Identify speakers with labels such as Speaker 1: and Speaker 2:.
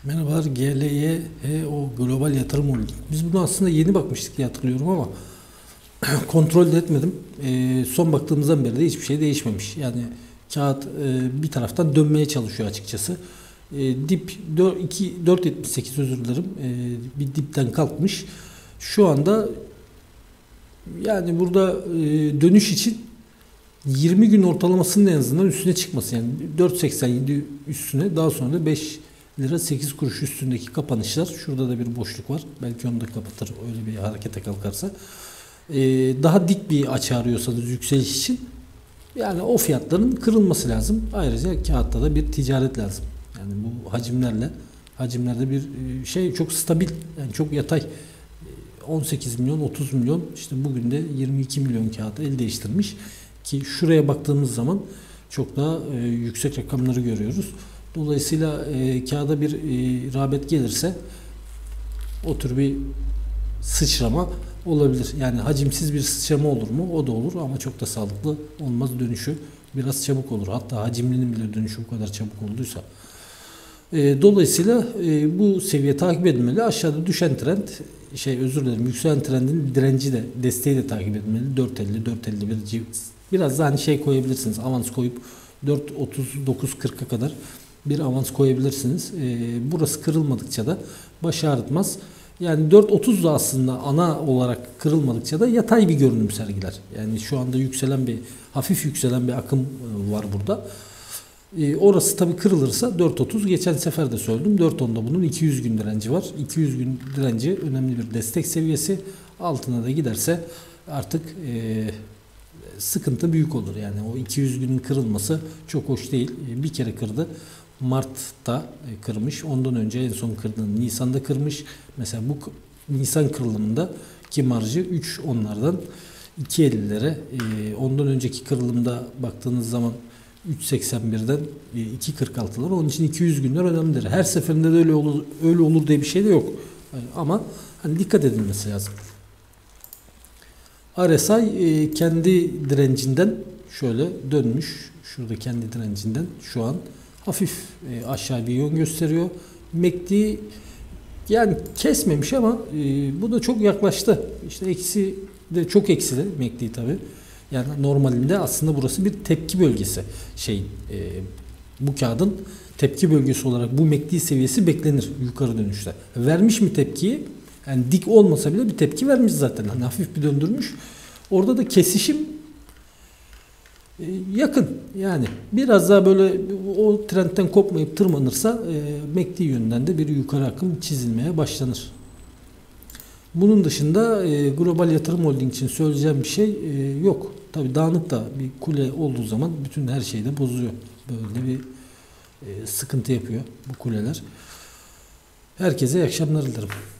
Speaker 1: Merhabalar, GLYHO Global Yatırım Holding. Biz bunu aslında yeni bakmıştık diye hatırlıyorum ama kontrol de etmedim. Son baktığımızdan beri de hiçbir şey değişmemiş. Yani kağıt bir taraftan dönmeye çalışıyor açıkçası. Dip 4.78, özür dilerim. Bir dipten kalkmış. Şu anda yani burada dönüş için 20 gün ortalamasının en azından üstüne çıkması, yani 4.87 üstüne, daha sonra da 5 lira 8 kuruş üstündeki kapanışlar. Şurada da bir boşluk var. Belki onu da kapatır öyle bir harekete kalkarsa. Daha dik bir açı arıyorsanız yükseliş için, yani o fiyatların kırılması lazım. Ayrıca kağıtta da bir ticaret lazım. Yani bu hacimlerde bir şey çok stabil, yani çok yatay. 18 milyon, 30 milyon, işte bugün de 22 milyon kağıt el değiştirmiş ki şuraya baktığımız zaman çok daha yüksek rakamları görüyoruz. Dolayısıyla kağıda bir rağbet gelirse o tür bir sıçrama olabilir. Yani hacimsiz bir sıçrama olur mu? O da olur ama çok da sağlıklı olmaz. Dönüşü biraz çabuk olur. Hatta hacimlinin bile dönüşü bu kadar çabuk olduysa. Dolayısıyla bu seviye takip edilmeli. Aşağıda düşen trend, yükselen trendin direnci de, desteği de takip edilmeli. 4.50, 4.51 biraz da koyabilirsiniz. Avans koyup 4.39-40'a kadar bir avans koyabilirsiniz. Burası kırılmadıkça da baş ağrıtmaz. Yani 4.30 da aslında ana olarak kırılmadıkça da yatay bir görünüm sergiler. Yani şu anda hafif yükselen bir akım var burada. Orası tabii kırılırsa 4.30, geçen sefer de söyledim, 4.10'da bunun 200 gün direnci var. 200 gün direnci önemli bir destek seviyesi. Altına da giderse artık sıkıntı büyük olur. Yani o 200 günün kırılması çok hoş değil. Bir kere kırdı. Mart'ta kırmış. Ondan önce en son kırdığını Nisan'da kırmış. Mesela bu Nisan kırılımında ki marjı 3 onlardan 2.50'lere. Ondan önceki kırılımda baktığınız zaman 3.81'den 2.46'lar. Onun için 200 günler önemlidir. Her seferinde de öyle olur diye bir şey de yok. Ama hani dikkat edilmesi lazım. RSI kendi direncinden şöyle dönmüş. Şurada kendi direncinden şu an hafif aşağı bir yön gösteriyor. MACD yani kesmemiş ama bu da çok yaklaştı. İşte eksi de çok eksili MACD tabi. Yani normalinde aslında burası bir tepki bölgesi. Bu kağıdın tepki bölgesi olarak bu MACD seviyesi beklenir yukarı dönüşte. Vermiş mi tepkiyi? Yani dik olmasa bile bir tepki vermiş zaten. Hani hafif bir döndürmüş. Orada da kesişim yakın. Yani biraz daha böyle o trendten kopmayıp tırmanırsa MACD yönünden de bir yukarı akım çizilmeye başlanır. Bunun dışında Global Yatırım Holding için söyleyeceğim bir şey yok. Tabii dağınık da bir kule olduğu zaman bütün her şeyi de bozuyor. Böyle bir sıkıntı yapıyor bu kuleler. Herkese iyi akşamlar dilerim.